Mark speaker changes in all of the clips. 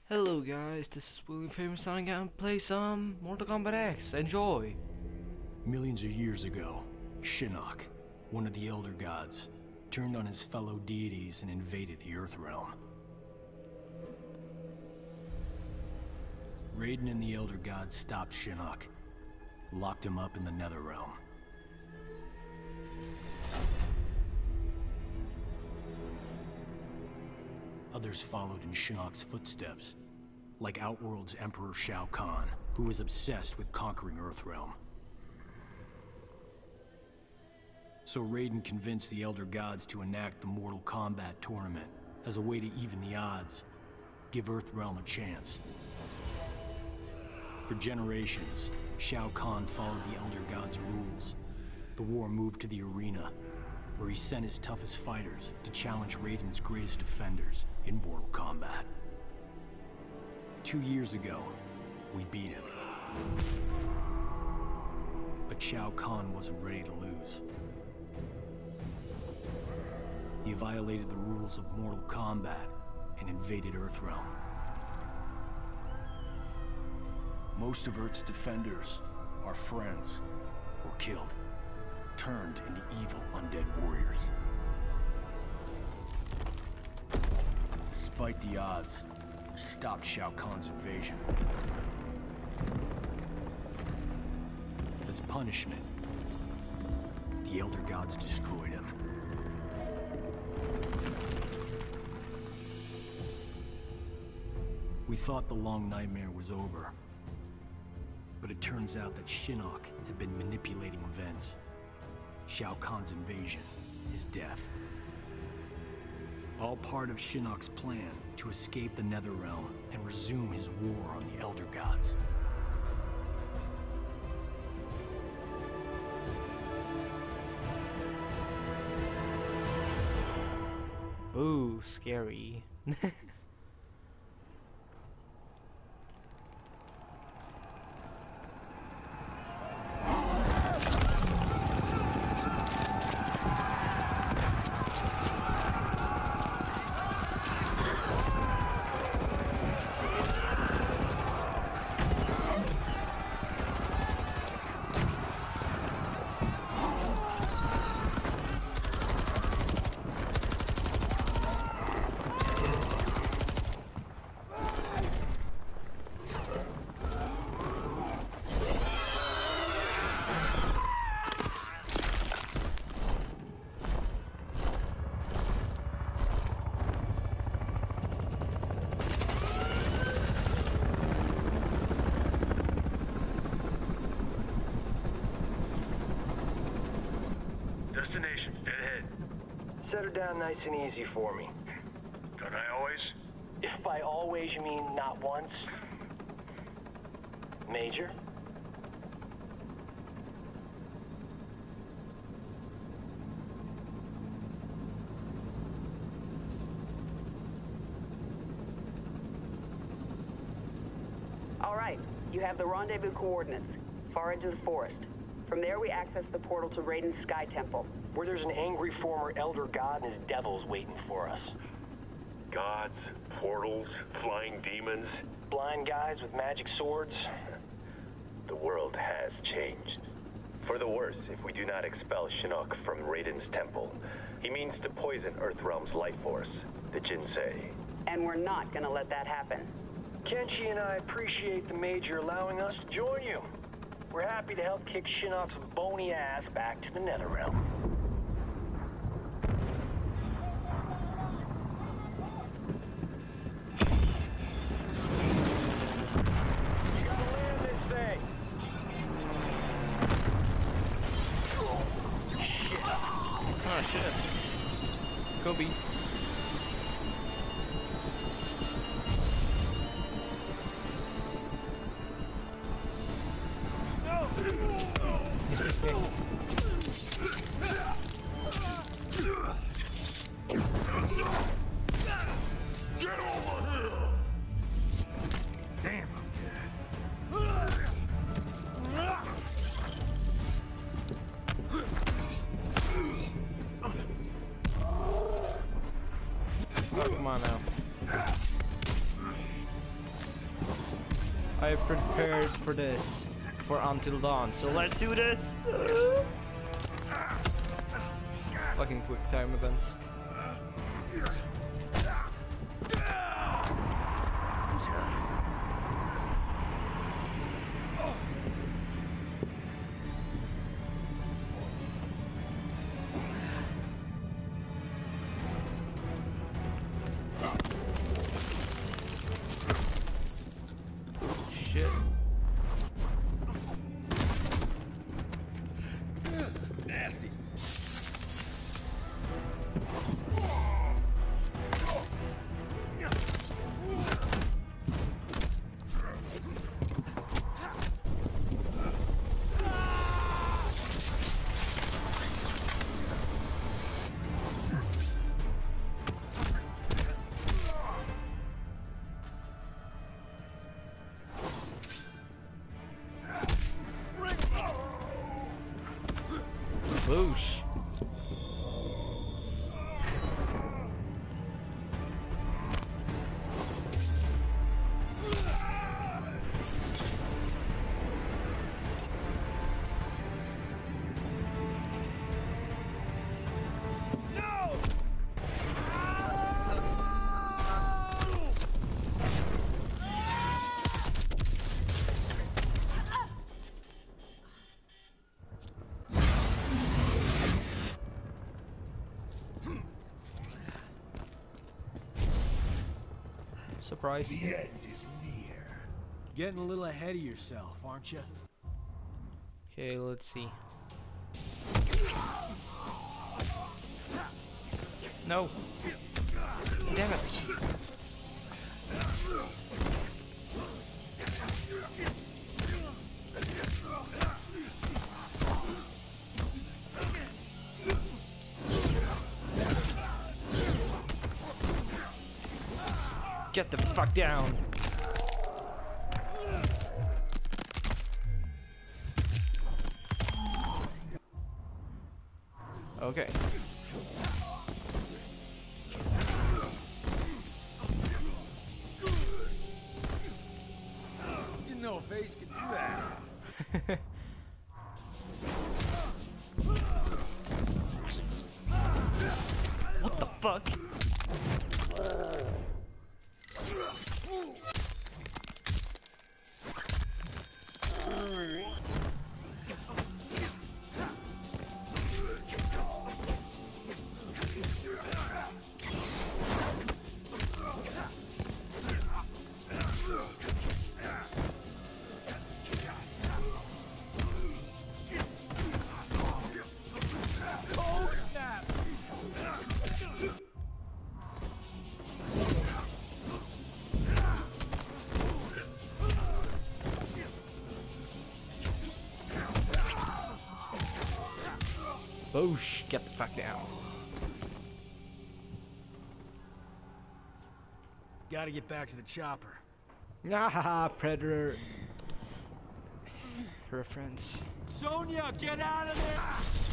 Speaker 1: Hello guys, this is William Famous signing out and play some Mortal Kombat X. Enjoy!
Speaker 2: Millions of years ago, Shinnok, one of the Elder Gods, turned on his fellow deities and invaded the Earth Realm. Raiden and the Elder Gods stopped Shinnok, locked him up in the Nether Realm. Others followed in Shinnok's footsteps, like Outworld's Emperor Shao Kahn, who was obsessed with conquering Earthrealm. So Raiden convinced the Elder Gods to enact the Mortal Kombat tournament as a way to even the odds, give Earthrealm a chance. For generations, Shao Kahn followed the Elder Gods' rules. The war moved to the arena, where he sent his toughest fighters to challenge Raiden's greatest defenders in Mortal Kombat. 2 years ago, we beat him. But Shao Kahn wasn't ready to lose. He violated the rules of Mortal Kombat and invaded Earthrealm. Most of Earth's defenders, our friends, were killed, turned into evil undead warriors. Despite the odds, stopped Shao Kahn's invasion. As punishment, the Elder Gods destroyed him. We thought the long nightmare was over, but it turns out that Shinnok had been manipulating events. Shao Kahn's invasion, his death. All part of Shinnok's plan to escape the Netherrealm and resume his war on the Elder Gods.
Speaker 1: Ooh, scary.
Speaker 3: Destination, dead ahead.
Speaker 4: Set her down nice and easy for me.
Speaker 3: Don't I always?
Speaker 4: If by always you mean not once. Major?
Speaker 5: All right, you have the rendezvous coordinates, far edge of the forest. From there, we access the portal to Raiden's Sky Temple.
Speaker 4: Where there's an angry former Elder God and his devils waiting for us.
Speaker 3: Gods, portals, flying demons.
Speaker 4: Blind guys with magic swords.
Speaker 6: The world has changed. For the worse if we do not expel Shinnok from Raiden's temple. He means to poison Earthrealm's life force, the Jinsei.
Speaker 5: And we're not gonna let that happen.
Speaker 4: Kenshi and I appreciate the Major allowing us to join you. We're happy to help kick Shinnok's bony ass back to the Netherrealm. You gotta land this thing!
Speaker 1: Oh shit. Kobe.
Speaker 3: Get over here!
Speaker 2: Damn,
Speaker 1: Oh, come on now. I prepared for this for Until Dawn, so let's do this! Fucking quick time events. Shit.
Speaker 3: Nasty.
Speaker 1: Boosh. Surprise.
Speaker 3: The end is near.
Speaker 2: Getting a little ahead of yourself, aren't you?
Speaker 1: Okay, let's see. No. Damn it. Get the fuck down. Okay.
Speaker 2: Didn't know a face could do that.
Speaker 1: What the fuck? Boosh, get the fuck down.
Speaker 2: Gotta get back to the chopper.
Speaker 1: Haha, Predator reference.
Speaker 2: Sonya, get out of there!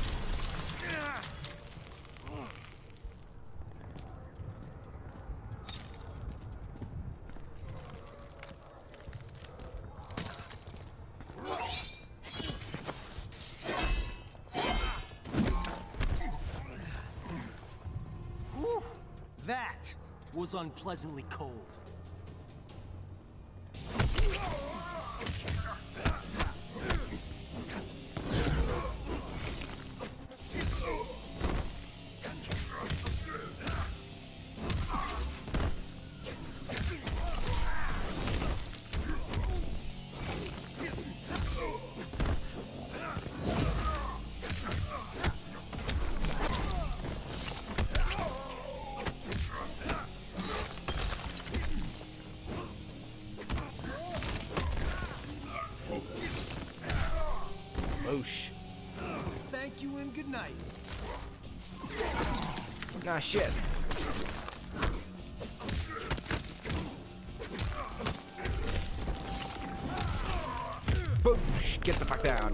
Speaker 2: Whew, that was unpleasantly cold.
Speaker 1: Boosh.
Speaker 2: Thank you and good night.
Speaker 1: Nah, shit. Boosh, get the fuck down.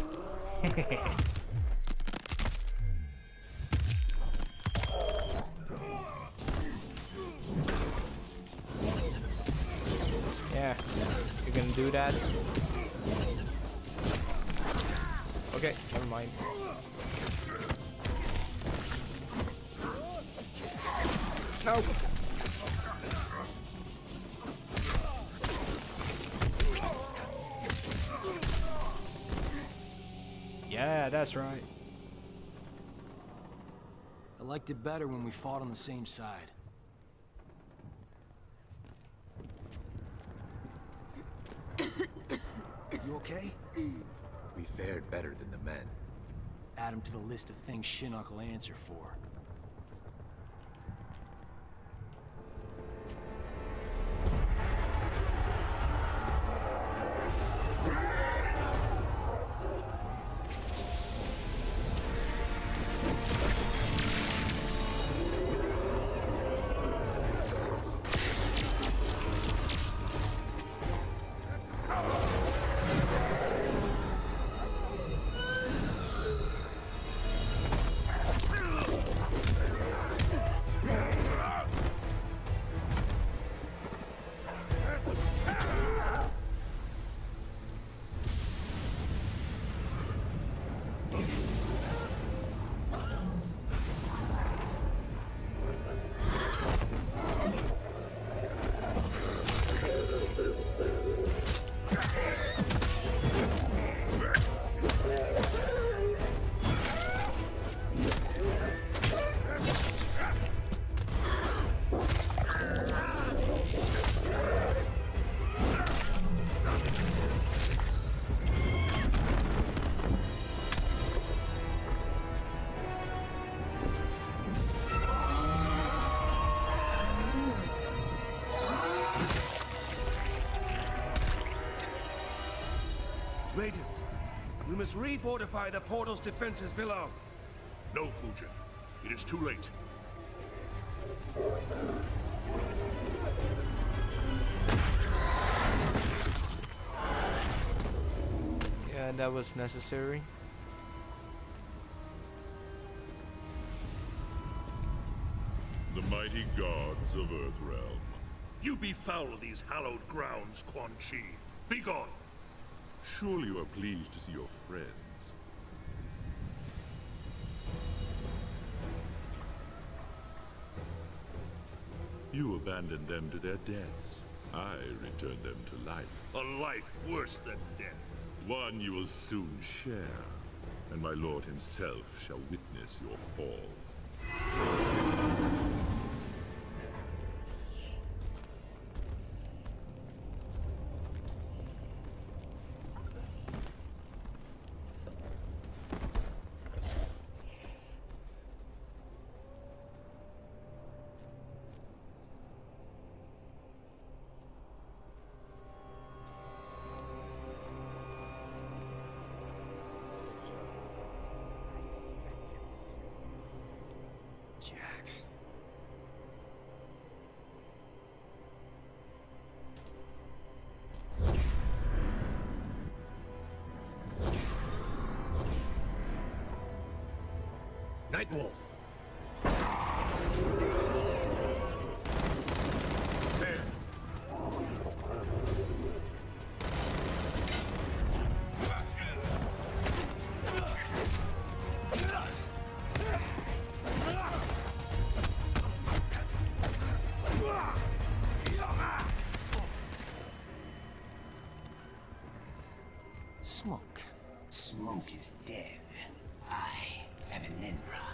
Speaker 1: Yeah, you're gonna do do that. Okay, never mind. No. Yeah, that's right.
Speaker 2: I liked it better when we fought on the same side. You okay?
Speaker 3: We fared better than the men.
Speaker 2: Add him to the list of things Shinnok will answer for.
Speaker 7: Raiden, we must refortify the portal's defenses below.
Speaker 3: No, Fujin. It is too late.
Speaker 1: Yeah, that was necessary.
Speaker 8: The mighty gods of Earthrealm.
Speaker 3: You befoul these hallowed grounds, Quan Chi. Be gone!
Speaker 8: Surely you are pleased to see your friends. You abandoned them to their deaths. I returned them to life.
Speaker 3: A life worse than death.
Speaker 8: One you will soon share, and my lord himself shall witness your fall.
Speaker 2: Jax.
Speaker 3: Nightwolf. There.
Speaker 2: Smoke.
Speaker 9: Smoke is dead. I am an Ninra.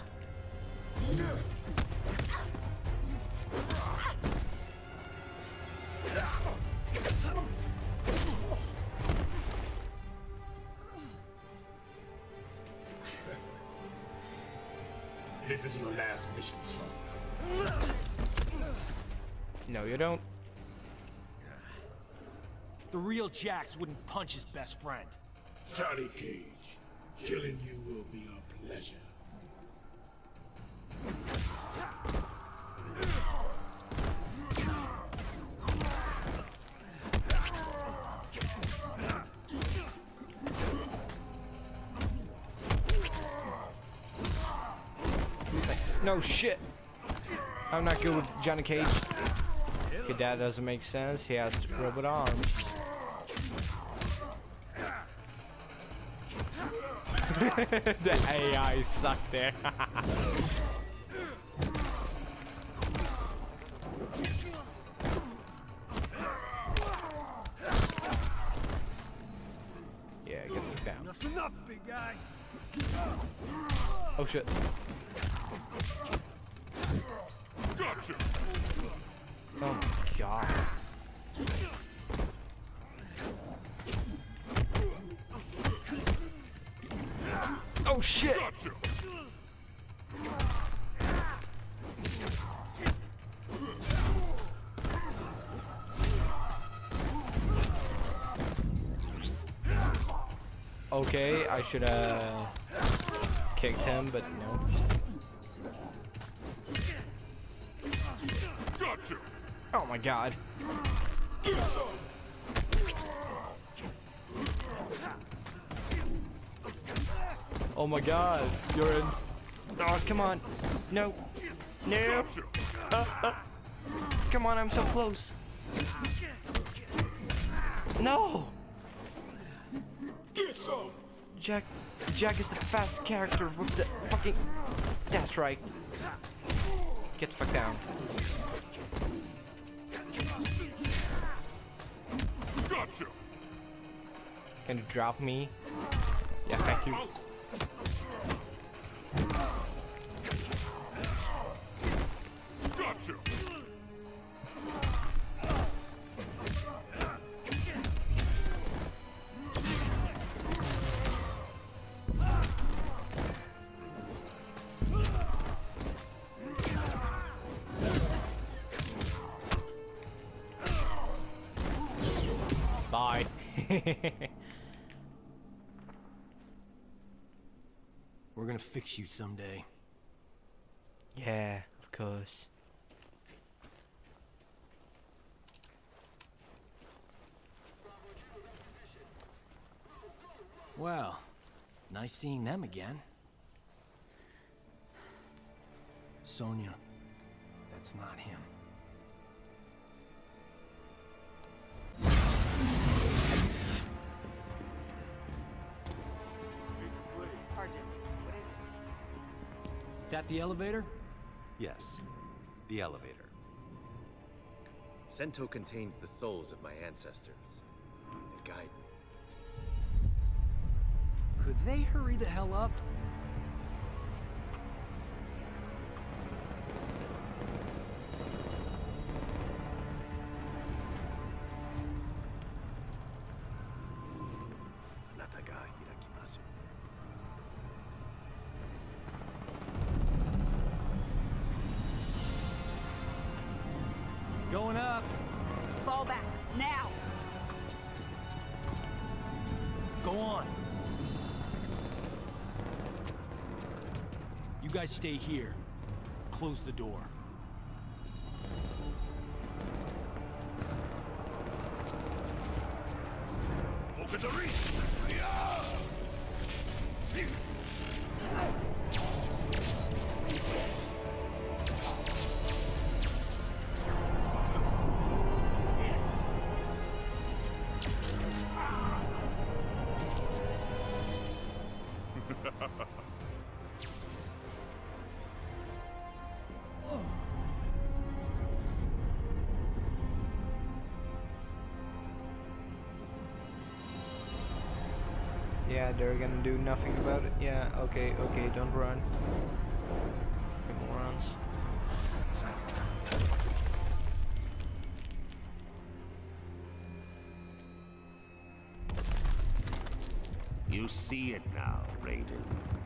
Speaker 3: This is your last mission, son.
Speaker 1: No, you don't.
Speaker 2: The real Jax wouldn't punch his best friend.
Speaker 3: Johnny Cage, killing you will be a pleasure.
Speaker 1: No shit. I'm not good with Johnny Cage. Okay, that doesn't make sense. He has robot arms. The AI sucked there. Yeah, get this down.
Speaker 7: Enough's enough, big guy.
Speaker 1: Oh shit.
Speaker 3: Gotcha!
Speaker 1: Oh my god. Oh shit!
Speaker 3: Gotcha!
Speaker 1: Okay, I should kicked him, but no.
Speaker 3: Gotcha!
Speaker 1: Oh my god. Oh my god, you're in. Oh, come on. No. No.
Speaker 3: Gotcha!
Speaker 1: Come on, I'm so close. No! Jack is the fast character with the fucking... That's right. Get the fuck down.
Speaker 3: Gotcha!
Speaker 1: Can you drop me? Yeah, thank you.
Speaker 3: Gotcha!
Speaker 1: Bye.
Speaker 2: We're gonna fix you someday.
Speaker 1: Yeah, of course.
Speaker 2: Well, nice seeing them again. Sonia, that's not him.
Speaker 5: Sergeant, what is it?
Speaker 2: That the elevator?
Speaker 10: Yes, the elevator. Sento contains the souls of my ancestors. They guide me.
Speaker 2: Could they hurry the hell up?
Speaker 10: Anata ga hirakimasu.
Speaker 2: Going up.
Speaker 5: Fall back, now!
Speaker 2: Go on. You guys stay here. Close the door.
Speaker 3: Open the reach!
Speaker 1: Yeah, they're gonna do nothing about it. Yeah, okay, don't run. You morons.
Speaker 7: You see it now, Raiden.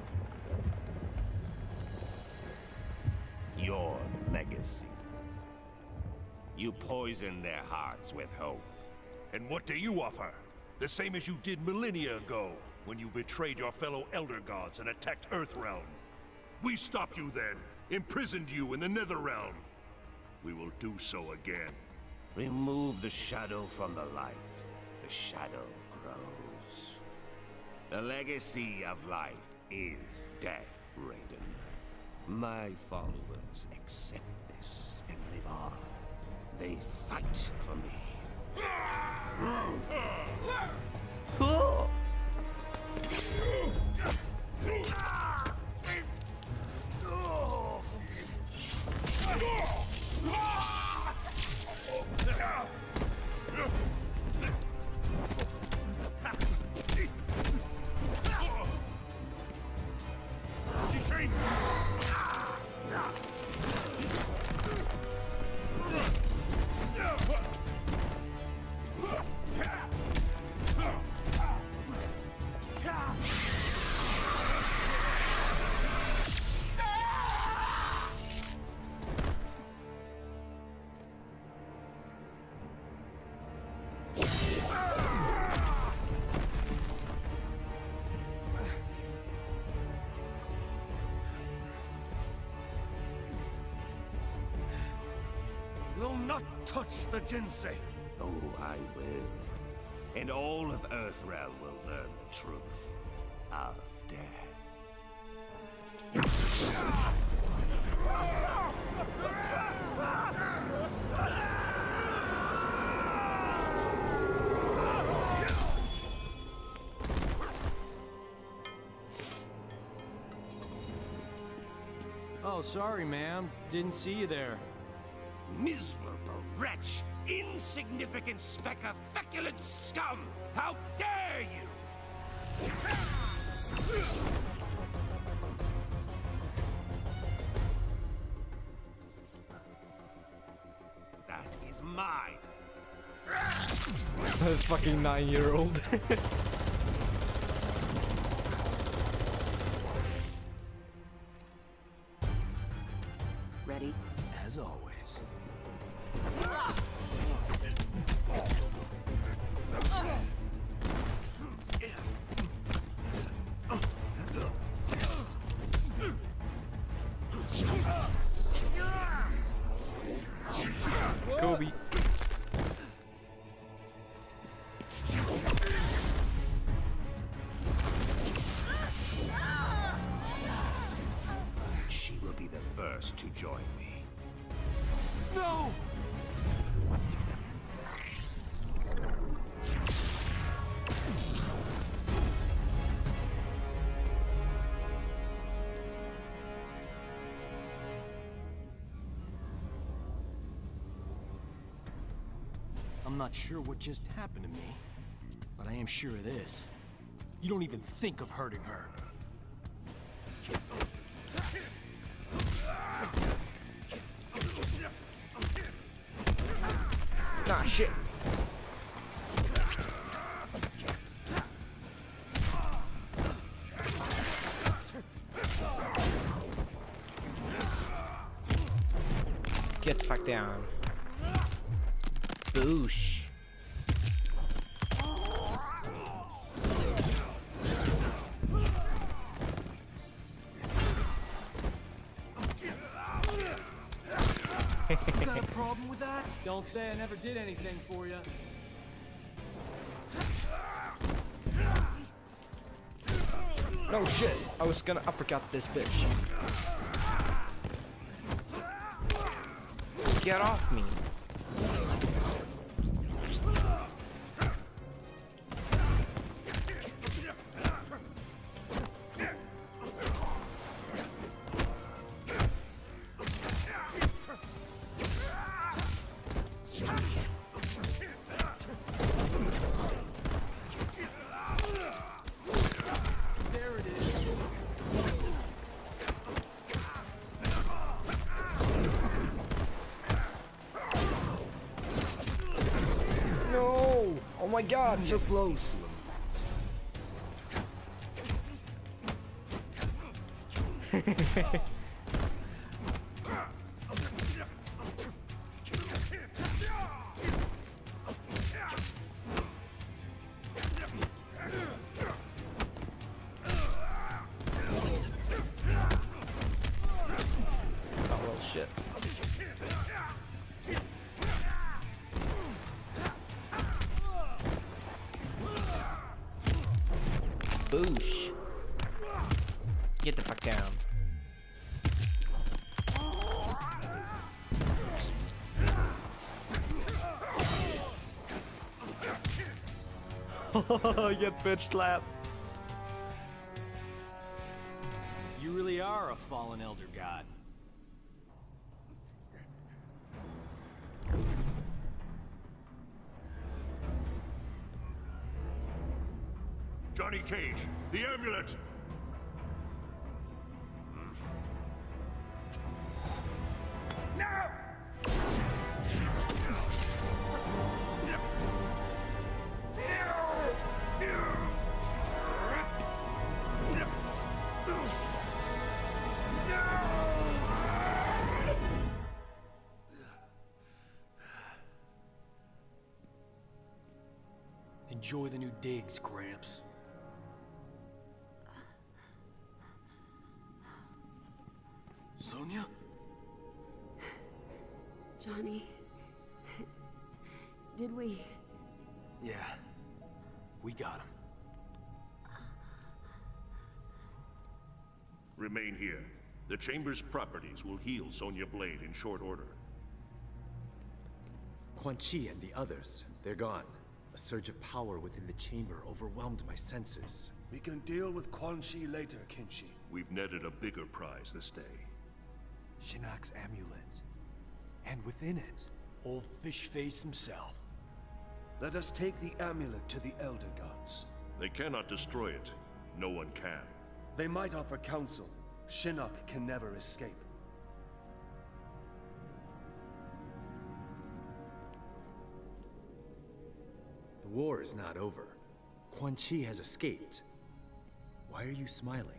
Speaker 7: Your legacy. You poison their hearts with hope.
Speaker 3: And what do you offer? The same as you did millennia ago, when you betrayed your fellow Elder Gods and attacked Earthrealm. We stopped you then, imprisoned you in the Netherrealm. We will do so again.
Speaker 7: Remove the shadow from the light. The shadow grows. The legacy of life is death, Raiden. My followers accept this and live on. They fight for me,
Speaker 1: Cool.
Speaker 7: Will not touch the ginseng. Oh, I will. And all of Earthrealm will learn the truth of death.
Speaker 2: Oh, sorry, ma'am. Didn't see you there.
Speaker 7: Miserable wretch! Insignificant speck of feculent scum! How dare you! That is mine!
Speaker 1: That fucking 9-year-old.
Speaker 5: Ready?
Speaker 2: As always.
Speaker 1: Kobe.
Speaker 7: She will be the first to join me. No!
Speaker 2: I'm not sure what just happened to me, but I am sure of this. You don't even think of hurting her.
Speaker 1: Nah, shit. Get the fuck down. Boosh.
Speaker 2: Got a problem with that? Don't say I never did anything for you.
Speaker 1: No shit. I was gonna uppercut this bitch. Get off me.
Speaker 2: There it is.
Speaker 1: No! Oh my god, so close. Boosh. Get the fuck down. Get bitch slapped.
Speaker 2: You really are a fallen Elder God.
Speaker 3: Johnny Cage, the amulet!
Speaker 2: Enjoy the new digs, Gramps. Sonya?
Speaker 11: Johnny... Did we...
Speaker 2: Yeah. We got him.
Speaker 3: Remain here. The Chamber's properties will heal Sonya Blade in short order.
Speaker 10: Quan Chi and the others, they're gone. A surge of power within the chamber overwhelmed my senses.
Speaker 12: We can deal with Quan Chi later, Kinshi.
Speaker 3: We've netted a bigger prize this day.
Speaker 12: Shinnok's amulet. And within it...
Speaker 2: Old fish face himself.
Speaker 12: Let us take the amulet to the Elder Gods.
Speaker 3: They cannot destroy it. No one can.
Speaker 12: They might offer counsel. Shinnok can never escape.
Speaker 10: The war is not over. Quan Chi has escaped. Why are you smiling?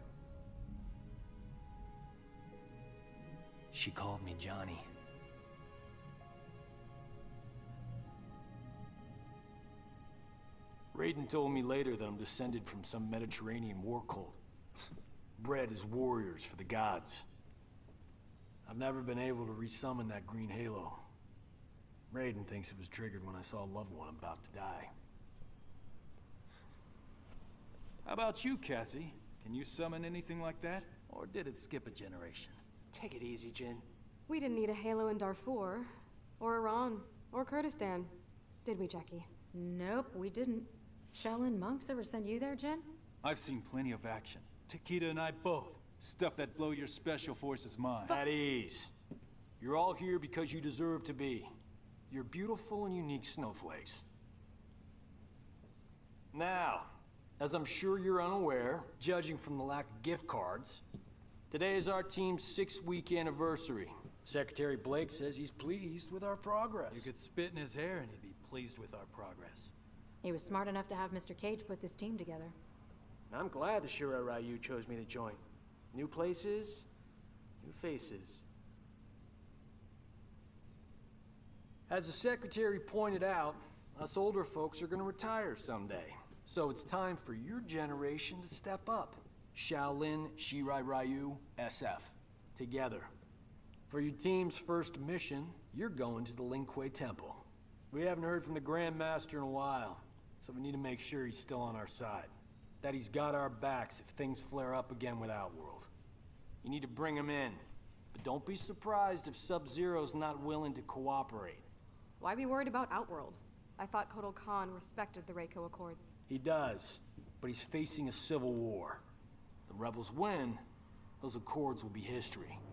Speaker 2: She called me Johnny. Raiden told me later that I'm descended from some Mediterranean war cult. Bred as warriors for the gods. I've never been able to resummon that green halo. Raiden thinks it was triggered when I saw a loved one about to die.
Speaker 13: How about you, Cassie? Can you summon anything like that? Or did it skip a generation?
Speaker 14: Take it easy, Jin.
Speaker 11: We didn't need a halo in Darfur, or Iran, or Kurdistan. Did we, Jackie?
Speaker 15: Nope, we didn't. Shaolin monks ever send you there, Jin?
Speaker 13: I've seen plenty of action. Takeda and I both. Stuff that blow your special forces mind.
Speaker 2: At ease. You're all here because you deserve to be. You're beautiful and unique snowflakes. Now, as I'm sure you're unaware, judging from the lack of gift cards, today is our team's 6-week anniversary. Secretary Blake says he's pleased with our progress.
Speaker 13: You could spit in his hair and he'd be pleased with our progress.
Speaker 15: He was smart enough to have Mr. Cage put this team together.
Speaker 14: I'm glad the Shura Ryu chose me to join. New places, new faces.
Speaker 2: As the Secretary pointed out, us older folks are gonna retire someday. So it's time for your generation to step up. Shaolin, Shirai Ryu, SF. Together. For your team's first mission, you're going to the Lin Kuei Temple. We haven't heard from the Grand Master in a while, so we need to make sure he's still on our side. That he's got our backs if things flare up again with Outworld. You need to bring him in, but don't be surprised if Sub-Zero's not willing to cooperate.
Speaker 11: Why be worried about Outworld? I thought Kotal Khan respected the Reiko Accords.
Speaker 2: He does, but he's facing a civil war. The rebels win, those accords will be history.